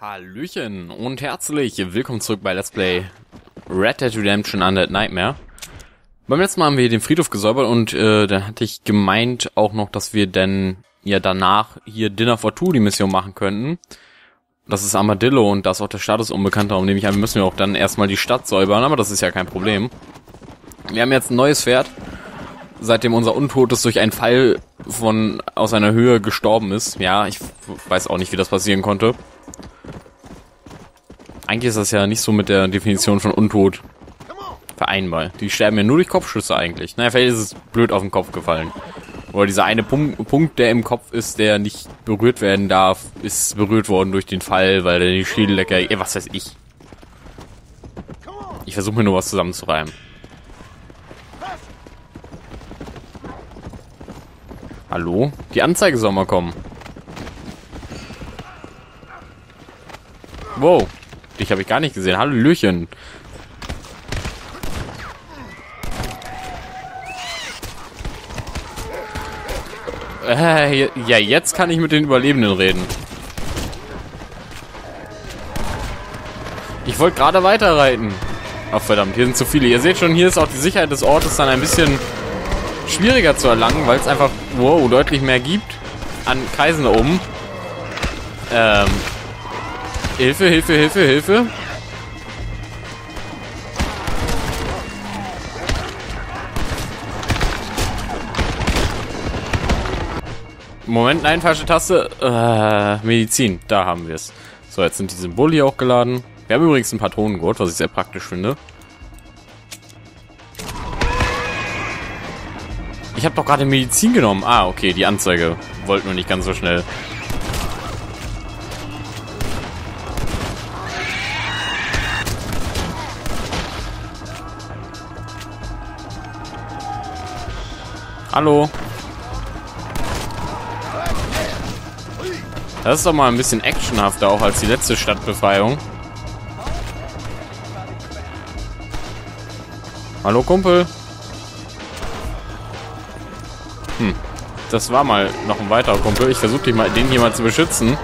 Hallöchen und herzlich willkommen zurück bei Let's Play Red Dead Redemption Undead Nightmare. Beim letzten Mal haben wir hier den Friedhof gesäubert und dann hatte ich gemeint auch noch, dass wir dann ja danach hier Dinner for Two die Mission machen könnten. Das ist Armadillo und da ist auch der Status unbekannt, darum nehme ich an, müssen wir auch dann erstmal die Stadt säubern, aber das ist ja kein Problem. Wir haben jetzt ein neues Pferd, seitdem unser Untotes durch einen Pfeil aus einer Höhe gestorben ist. Ja, ich weiß auch nicht, wie das passieren konnte. Eigentlich ist das ja nicht so mit der Definition von Untot vereinbar. Die sterben ja nur durch Kopfschüsse eigentlich. Naja, vielleicht ist es blöd auf den Kopf gefallen. Oder dieser eine Punkt, der im Kopf ist, der nicht berührt werden darf, ist berührt worden durch den Fall, weil der die Schädellecker... was weiß ich. Ich versuche mir nur was zusammenzureimen. Hallo? Die Anzeige soll mal kommen. Wow. Dich habe ich gar nicht gesehen. Hallöchen. Ja, jetzt kann ich mit den Überlebenden reden. Ich wollte gerade weiterreiten. Ach verdammt, hier sind zu viele. Ihr seht schon, hier ist auch die Sicherheit des Ortes dann ein bisschen schwieriger zu erlangen, weil es einfach, wow, deutlich mehr gibt an Kreisen da oben. Hilfe, Hilfe, Hilfe, Hilfe. Moment, nein, falsche Taste. Medizin, da haben wir es. So, jetzt sind die Symbole hier auch geladen. Wir haben übrigens ein Patronengurt, was ich sehr praktisch finde. Ich habe doch gerade Medizin genommen. Ah, okay, die Anzeige wollte nur nicht ganz so schnell. Hallo. Das ist doch mal ein bisschen actionhafter auch als die letzte Stadtbefreiung. Hallo Kumpel. Das war mal noch ein weiterer Kumpel. Ich versuche den hier mal zu beschützen.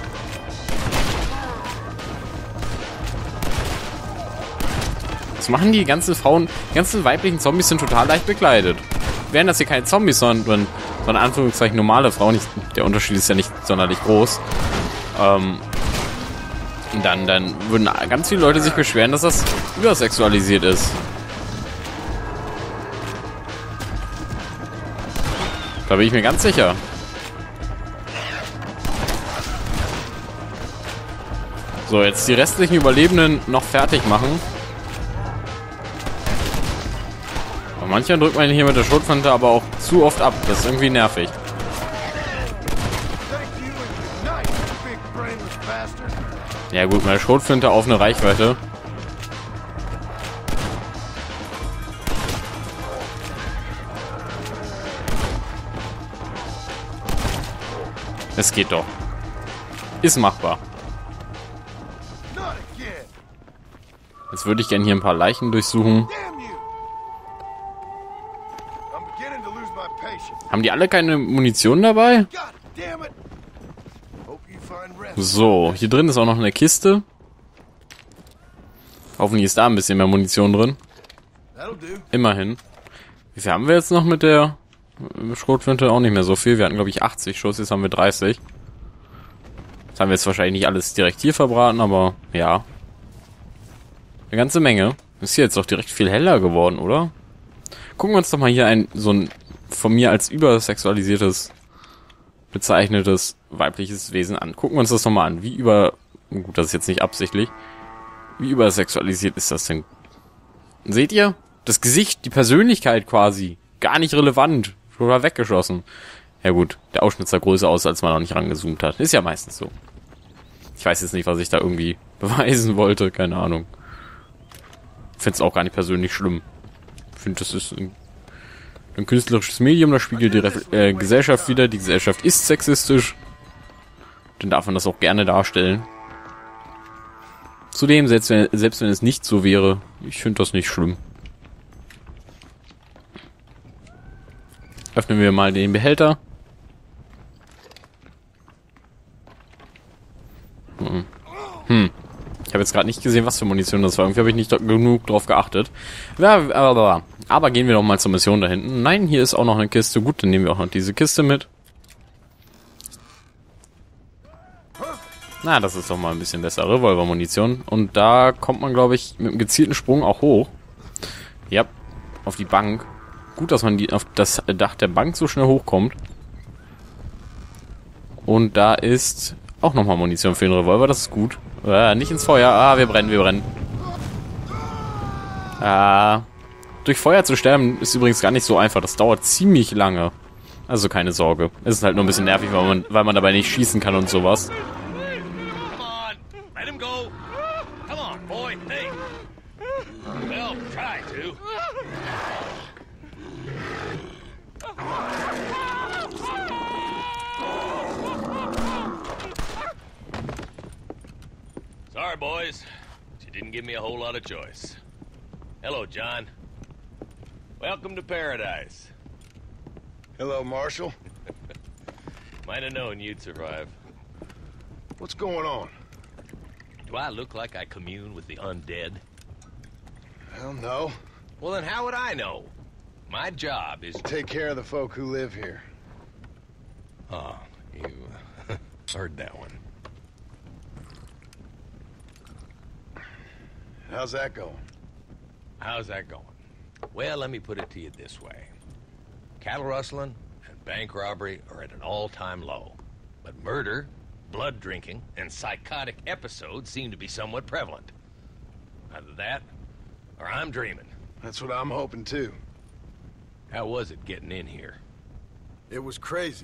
Was machen die ganzen Frauen? Die ganzen weiblichen Zombies sind total leicht bekleidet. Wären das hier keine Zombies, sondern in Anführungszeichen normale Frauen. Der Unterschied ist ja nicht sonderlich groß. Dann würden ganz viele Leute sich beschweren, dass das übersexualisiert ist. Da bin ich mir ganz sicher. So, jetzt die restlichen Überlebenden noch fertig machen. Manchmal drückt man hier mit der Schrotflinte aber auch zu oft ab. Das ist irgendwie nervig. Ja gut, meine Schrotflinte auf eine Reichweite. Es geht doch. Ist machbar. Jetzt würde ich gerne hier ein paar Leichen durchsuchen. Haben die alle keine Munition dabei? So, hier drin ist auch noch eine Kiste. Hoffentlich ist da ein bisschen mehr Munition drin. Immerhin. Wie viel haben wir jetzt noch mit der Schrotflinte? Auch nicht mehr so viel. Wir hatten, glaube ich, 80 Schuss, jetzt haben wir 30. Das haben wir jetzt wahrscheinlich nicht alles direkt hier verbraten, aber ja. Eine ganze Menge. Ist hier jetzt doch direkt viel heller geworden, oder? Gucken wir uns doch mal hier so ein von mir als übersexualisiertes bezeichnetes weibliches Wesen an. Gucken wir uns das nochmal an. Gut, das ist jetzt nicht absichtlich. Wie übersexualisiert ist das denn? Seht ihr? Das Gesicht, die Persönlichkeit quasi. Gar nicht relevant. Schon weggeschossen. Ja gut, der Ausschnitt sah größer aus, als man noch nicht rangezoomt hat. Ist ja meistens so. Ich weiß jetzt nicht, was ich da irgendwie beweisen wollte. Keine Ahnung. Ich finde es auch gar nicht persönlich schlimm. Ich finde, das ist ein künstlerisches Medium, das spiegelt die Gesellschaft wider. Die Gesellschaft ist sexistisch. Dann darf man das auch gerne darstellen. Zudem, selbst wenn es nicht so wäre, ich finde das nicht schlimm. Öffnen wir mal den Behälter. Ich habe jetzt gerade nicht gesehen, was für Munition das war. Irgendwie habe ich nicht genug drauf geachtet. Ja, aber gehen wir doch mal zur Mission da hinten. Nein, hier ist auch noch eine Kiste. Gut, dann nehmen wir auch noch diese Kiste mit. Na, das ist doch mal ein bisschen besser. Revolver-Munition. Und da kommt man, glaube ich, mit einem gezielten Sprung auch hoch. Ja, auf die Bank. Gut, dass man auf das Dach der Bank so schnell hochkommt. Und da ist auch nochmal Munition für den Revolver. Das ist gut. Nicht ins Feuer. Wir brennen. Durch Feuer zu sterben ist übrigens gar nicht so einfach. Das dauert ziemlich lange. Also keine Sorge. Es ist halt nur ein bisschen nervig, weil man dabei nicht schießen kann und sowas. Sorry, boys. She didn't give me a whole lot of choice. Hello, John. Welcome to paradise. Hello, Marshal. Might have known you'd survive. What's going on? Do I look like I commune with the undead? Hell no. Well, then how would I know? My job is... Take care of the folk who live here. Oh, you heard that one. How's that going? How's that going? Well, let me put it to you this way. Cattle rustling and bank robbery are at an all-time low. But murder, blood drinking, and psychotic episodes seem to be somewhat prevalent. Either that, or I'm dreaming. That's what I'm hoping too. How was it getting in here? It was crazy.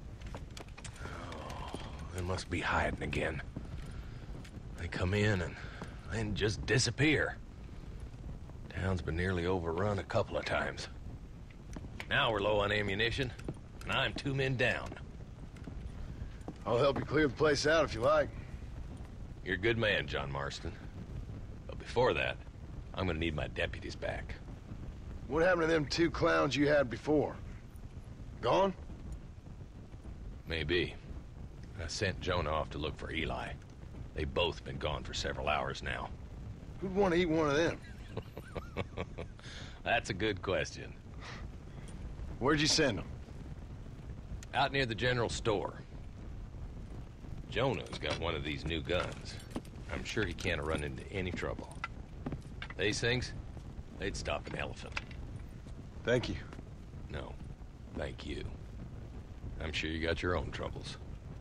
Oh, they must be hiding again. They come in and then just disappear. Town's been nearly overrun a couple of times. Now we're low on ammunition, and I'm 2 men down. I'll help you clear the place out if you like. You're a good man, John Marston. But before that, I'm gonna need my deputies back. What happened to them 2 clowns you had before? Gone? Maybe. I sent Jonah off to look for Eli. They've both been gone for several hours now. Who'd want to eat one of them? That's a good question. Where'd you send them? Out near the general store. Jonah's got one of these new guns. I'm sure he can't run into any trouble. These things, they'd stop an elephant. Thank you. No, thank you. I'm sure you got your own troubles.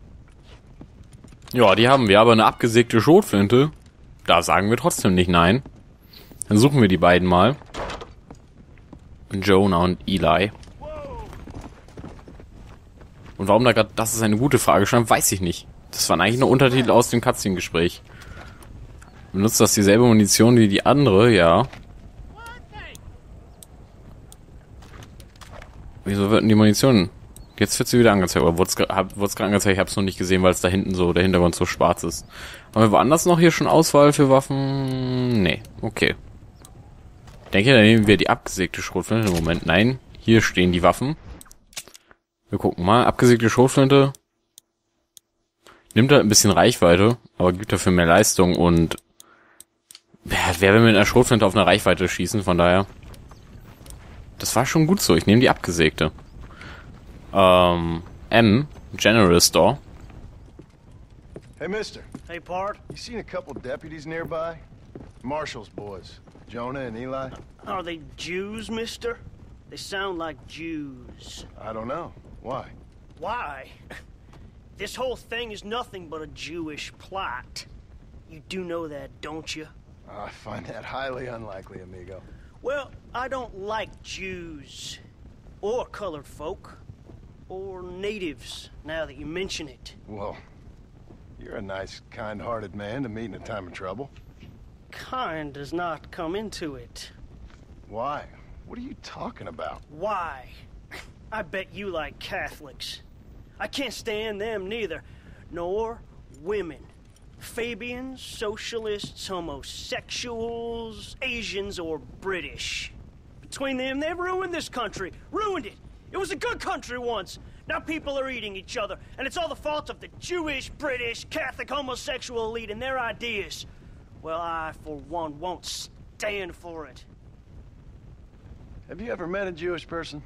Ja, die haben wir, aber eine abgesägte Schrotflinte. Da sagen wir trotzdem nicht nein. Dann suchen wir die beiden mal. Jonah und Eli. Und warum da gerade, das ist eine gute Frage, stand, weiß ich nicht. Das waren eigentlich nur Untertitel aus dem Cutscene-Gespräch. Benutzt das dieselbe Munition wie die andere? Ja. Wieso wird denn die Munition... Jetzt wird sie wieder angezeigt. Oder wurde es gerade angezeigt? Ich habe es noch nicht gesehen, weil es da hinten so, der Hintergrund so schwarz ist. Haben wir woanders noch hier schon Auswahl für Waffen? Nee, okay. Ich denke, dann nehmen wir die abgesägte Schrotflinte. Im Moment, nein. Hier stehen die Waffen. Wir gucken mal. Abgesägte Schrotflinte. Nimmt halt ein bisschen Reichweite, aber gibt dafür mehr Leistung und... Wer will mit einer Schrotflinte auf eine Reichweite schießen, von daher... Das war schon gut so. Ich nehme die abgesägte. General Store. Hey, mister. Hey, Pard. You seen a couple deputies nearby? Marshall's boys. Jonah and Eli? Are they Jews, mister? They sound like Jews. I don't know. Why? Why? This whole thing is nothing but a Jewish plot. You do know that, don't you? I find that highly unlikely, amigo. Well, I don't like Jews. Or colored folk. Or natives, now that you mention it. Well, you're a nice, kind-hearted man to meet in a time of trouble. Kind does not come into it. Why? What are you talking about? Why? I bet you like Catholics. I can't stand them neither. Nor women. Fabians, socialists, homosexuals, Asians, or British. Between them, they've ruined this country. Ruined it. It was a good country once. Now people are eating each other, and it's all the fault of the Jewish, British, Catholic, homosexual elite and their ideas. Well, I, for one, won't stand for it. Have you ever met a Jewish person?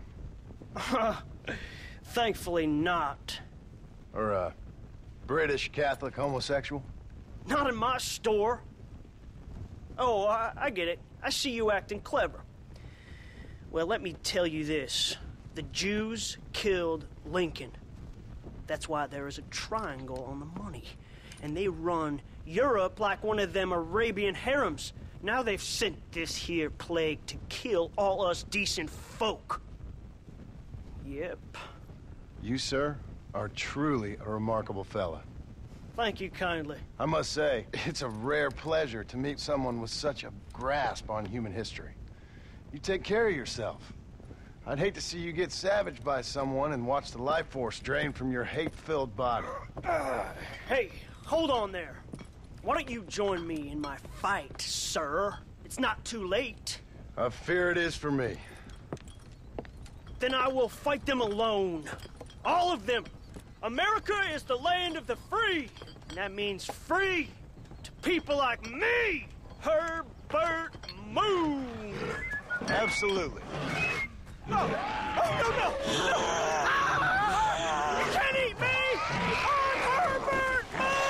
Thankfully not. Or a British Catholic homosexual? Not in my store. Oh, I get it. I see you acting clever. Well, let me tell you this. The Jews killed Lincoln. That's why there is a triangle on the money. And they run Europe like one of them Arabian harems. Now they've sent this here plague to kill all us decent folk. Yep. You, sir, are truly a remarkable fella. Thank you kindly. I must say, it's a rare pleasure to meet someone with such a grasp on human history. You take care of yourself. I'd hate to see you get savaged by someone and watch the life force drain from your hate-filled body. Hey, hold on there. Why don't you join me in my fight, sir? It's not too late. I fear it is for me. Then I will fight them alone. All of them. America is the land of the free. And that means free to people like me, Herbert Moon. Absolutely. No! Oh, no, no! No! You can't eat me! I'm Herbert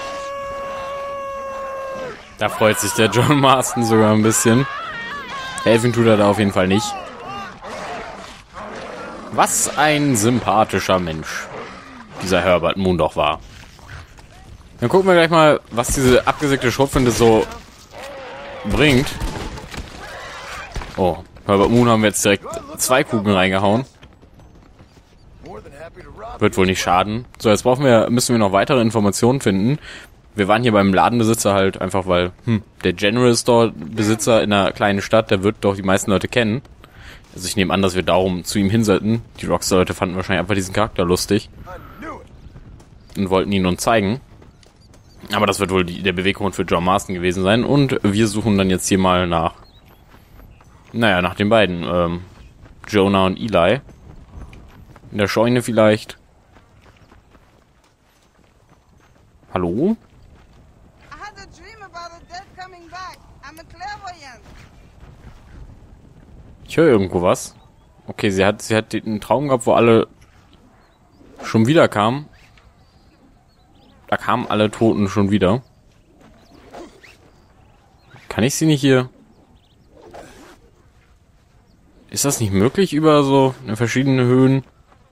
Moon! Da freut sich der John Marston sogar ein bisschen. Helfen tut er da auf jeden Fall nicht. Was ein sympathischer Mensch dieser Herbert Moon doch war. Dann gucken wir gleich mal, was diese abgesägte Schrotflinte so bringt. Oh, Herbert Moon haben wir jetzt direkt 2 Kugeln reingehauen. Wird wohl nicht schaden. So, jetzt müssen wir noch weitere Informationen finden. Wir waren hier beim Ladenbesitzer halt einfach, weil der General Store Besitzer in einer kleinen Stadt, der wird doch die meisten Leute kennen. Also ich nehme an, dass wir darum zu ihm hin sollten. Die Rockstar-Leute fanden wahrscheinlich einfach diesen Charakter lustig und wollten ihn uns zeigen. Aber das wird wohl der Beweggrund für John Marston gewesen sein. Und wir suchen dann jetzt hier mal nach den beiden. Jonah und Eli. In der Scheune vielleicht. Hallo? Ich höre irgendwo was. Okay, sie hat einen Traum gehabt, wo alle schon wieder kamen. Da kamen alle Toten schon wieder. Kann ich sie nicht hier... Ist das nicht möglich über so verschiedene Höhen?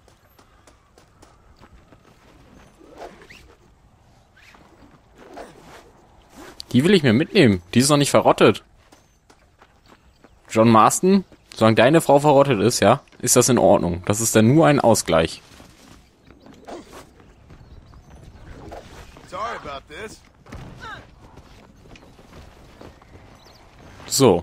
Die will ich mir mitnehmen. Die ist noch nicht verrottet. John Marston, solange deine Frau verrottet ist, ja, ist das in Ordnung. Das ist dann nur ein Ausgleich. So.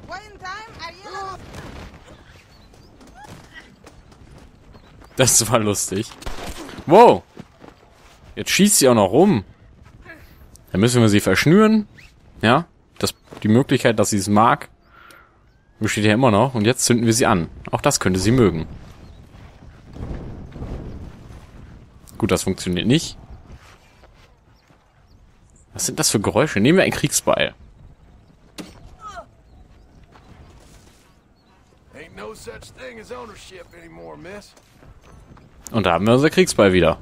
Das war lustig. Wow. Jetzt schießt sie auch noch rum. Dann müssen wir sie verschnüren. Ja. Die Möglichkeit, dass sie es mag, besteht ja immer noch. Und jetzt zünden wir sie an. Auch das könnte sie mögen. Gut, das funktioniert nicht. Was sind das für Geräusche? Nehmen wir ein Kriegsbeil. Und da haben wir unser Kriegsbeil wieder.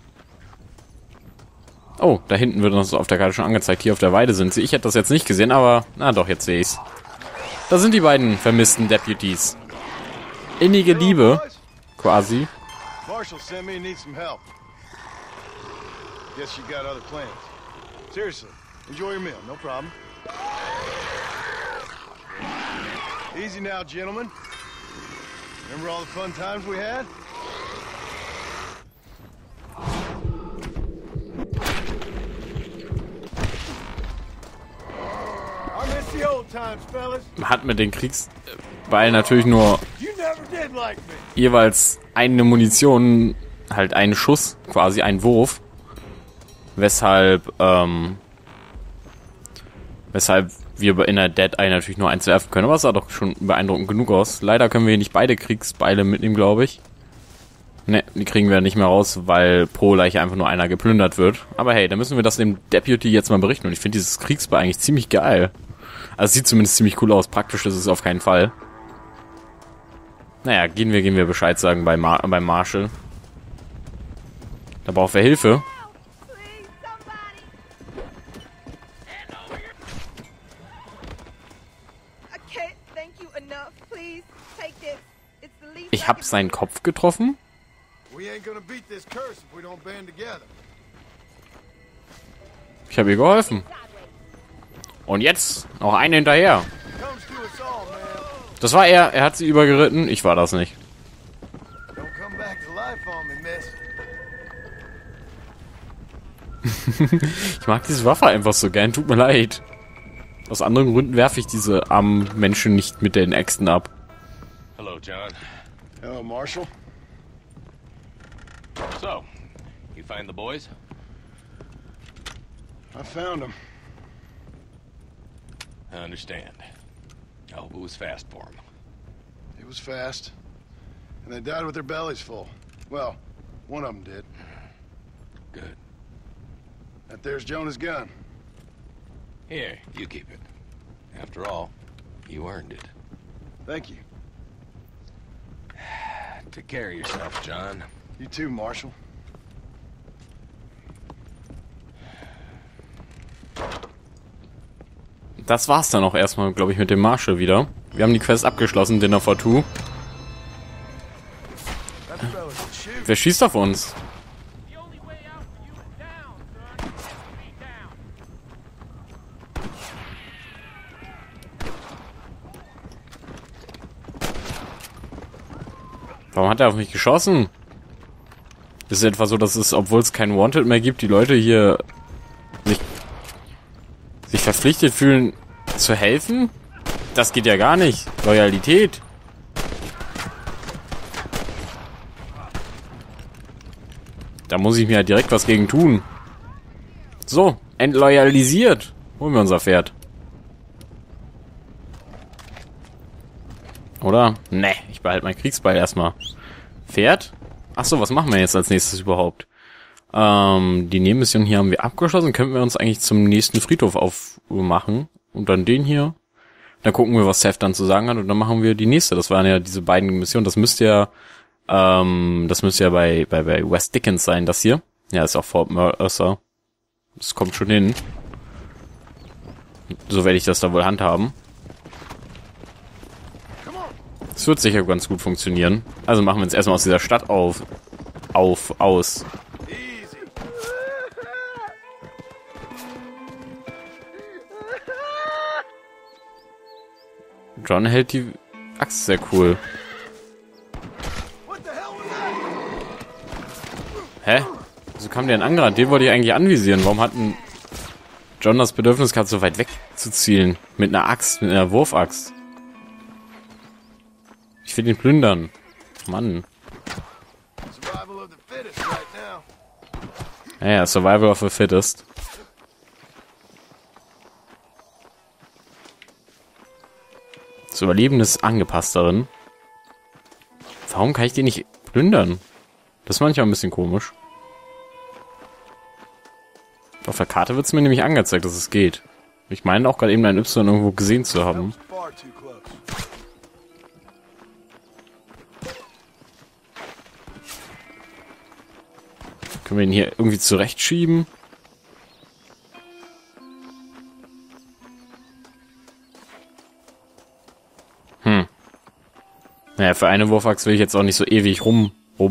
Oh, da hinten wird uns auf der Karte schon angezeigt. Hier auf der Weide sind sie. Ich hätte das jetzt nicht gesehen, aber... Na doch, jetzt sehe ich's. Da sind die beiden vermissten Deputies. Innige Liebe, quasi. Marshall sent me and needs some help. Guess you got other plans. Seriously, enjoy your meal, no problem. Easy now, gentlemen. Remember all the fun times we had? Hat mit den Kriegsbeilen natürlich nur jeweils eine Munition, halt einen Schuss, quasi einen Wurf. Weshalb wir in der Dead Eye natürlich nur eins werfen können. Aber es sah doch schon beeindruckend genug aus. Leider können wir hier nicht beide Kriegsbeile mitnehmen, glaube ich. Ne, die kriegen wir nicht mehr raus, weil pro Leiche einfach nur einer geplündert wird. Aber hey, dann müssen wir das dem Deputy jetzt mal berichten. Und ich finde dieses Kriegsbeil eigentlich ziemlich geil. Also es sieht zumindest ziemlich cool aus. Praktisch ist es auf keinen Fall. Naja, gehen wir Bescheid sagen beim Marshall. Da braucht wir Hilfe. Ich habe seinen Kopf getroffen. Ich habe ihr geholfen. Und jetzt noch einen hinterher. Das war er. Er hat sie übergeritten. Ich war das nicht. Ich mag diese Waffe einfach so gern. Tut mir leid. Aus anderen Gründen werfe ich diese armen Menschen nicht mit den Äxten ab. Hello, John. Hello, Marshall. So, you find the boys? I found them. I understand. I hope it was fast for them. It was fast. And they died with their bellies full. Well, one of them did. Good. That there's Jonah's gun. Here, you keep it. After all, you earned it. Thank you. Take care of yourself, John. You too, Marshall. Das war's dann auch erstmal, glaube ich, mit dem Marshall wieder. Wir haben die Quest abgeschlossen, Dinner for Two. Wer schießt auf uns? Warum hat er auf mich geschossen? Ist es etwa so, dass es, obwohl es kein Wanted mehr gibt, die Leute hier sich verpflichtet fühlen, zu helfen? Das geht ja gar nicht. Loyalität. Da muss ich mir halt direkt was gegen tun. So, entloyalisiert. Holen wir unser Pferd. Oder? Ne, ich behalte mein Kriegsbeil erstmal. Pferd? Achso, was machen wir jetzt als nächstes überhaupt? Die Nebenmission hier haben wir abgeschlossen. Könnten wir uns eigentlich zum nächsten Friedhof aufmachen. Und dann den hier. Dann gucken wir, was Seth dann zu sagen hat. Und dann machen wir die nächste. Das waren ja diese beiden Missionen. Das müsste ja bei West Dickens sein, das hier. Ja, ist auch Fort Mercer. Das kommt schon hin. So werde ich das da wohl handhaben. Das wird sicher ganz gut funktionieren. Also machen wir uns erstmal aus dieser Stadt aus. John hält die Axt sehr cool. Hä? Wieso kam der denn angerannt? Den wollte ich eigentlich anvisieren. Warum hat ein John das Bedürfnis gehabt, so weit weg zu zielen? Mit einer Axt, mit einer Wurfaxt. Ich will ihn plündern. Mann. Ja, Survival of the Fittest. Das Überleben des Angepassteren. Warum kann ich den nicht plündern? Das ist manchmal ein bisschen komisch. Auf der Karte wird es mir nämlich angezeigt, dass es geht. Ich meine auch gerade eben ein Y irgendwo gesehen zu haben. Können wir ihn hier irgendwie zurechtschieben? Naja, für eine Wurfaxt will ich jetzt auch nicht so ewig rum.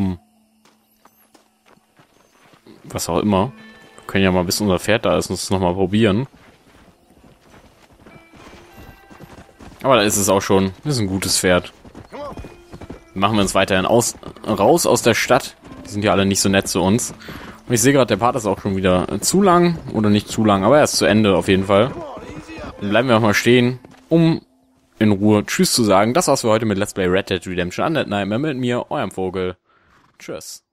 Was auch immer. Wir können ja mal, bis unser Pferd da ist, uns nochmal probieren. Aber da ist es auch schon. Das ist ein gutes Pferd. Machen wir uns weiterhin raus aus der Stadt. Die sind ja alle nicht so nett zu uns. Und ich sehe gerade, der Part ist auch schon wieder zu lang. Oder nicht zu lang, aber er ist zu Ende auf jeden Fall. Dann bleiben wir auch mal stehen, um in Ruhe Tschüss zu sagen. Das war's für heute mit Let's Play Red Dead Redemption Undead Nightmare mit mir, eurem Vogel. Tschüss.